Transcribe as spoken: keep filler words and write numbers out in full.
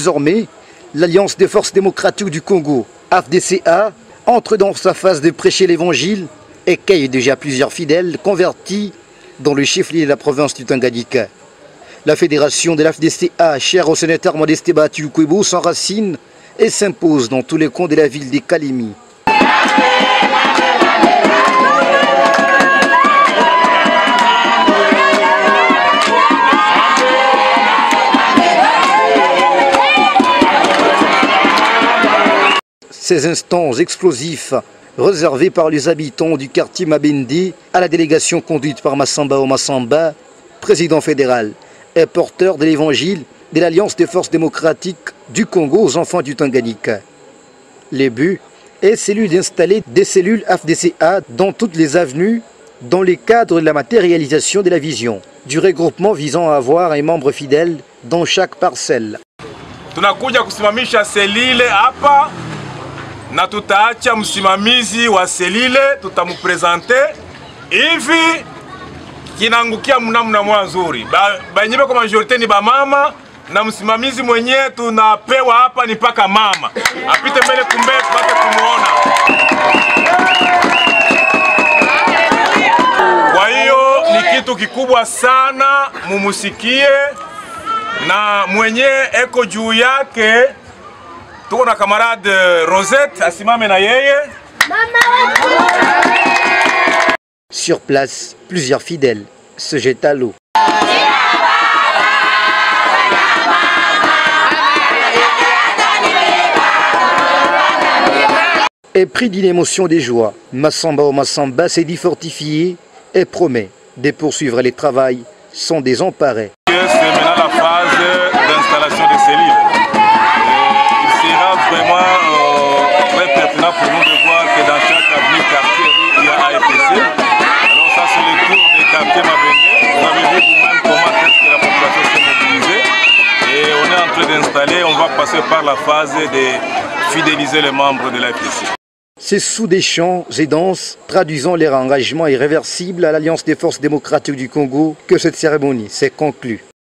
Désormais, l'Alliance des forces démocratiques du Congo, A F D C A, entre dans sa phase de prêcher l'évangile et cueille déjà plusieurs fidèles convertis dans le chef-lieu de la province du Tanganyika. La fédération de l'A F D C A, chère au sénateur Modeste Bahatui-Lukwebo, s'enracine et s'impose dans tous les coins de la ville de Kalemi. Ces instants explosifs réservés par les habitants du quartier Mabende à la délégation conduite par Massamba Omasamba, président fédéral et porteur de l'évangile de l'Alliance des forces démocratiques du Congo aux enfants du Tanganyika. Le but est celui d'installer des cellules A F D C A dans toutes les avenues dans le cadre de la matérialisation de la vision du regroupement visant à avoir un membre fidèle dans chaque parcelle. Tunakuja kusimamisha selile hapa na tutaacha msimamizi wa selile, tutamupresente hivi kinaangukia mnamna mwanzuri. Banyebe kwa majorite ni ba mama na msimamizi mwenyewe tunapewa hapa ni paka mama. Apite mbele kumbe tupate kumuona. Kwa hiyo ni kitu kikubwa sana, mumusikie na mwenyewe eko juu yake. Tuko na camarade Rosette asimame na yeye. Sur place, plusieurs fidèles se jettent à l'eau. Et pris d'une émotion de joie, Massamba Omasamba s'est dit fortifié et promet de poursuivre les travaux sans désemparer. C'est maintenant la phase d'installation des cellules. Il sera vraiment euh, très pertinent pour nous de voir que dans chaque avenue quartier, il y a A F D C. Alors ça c'est le tour des quartiers Mabende. Vous avez vu vous-même comment est-ce que la population s'est mobilisée. Et on est en train d'installer, on va passer par la phase de fidéliser les membres de l'A F D C. C'est sous des chants et danses traduisant leur engagement irréversible à l'Alliance des forces démocratiques du Congo que cette cérémonie s'est conclue.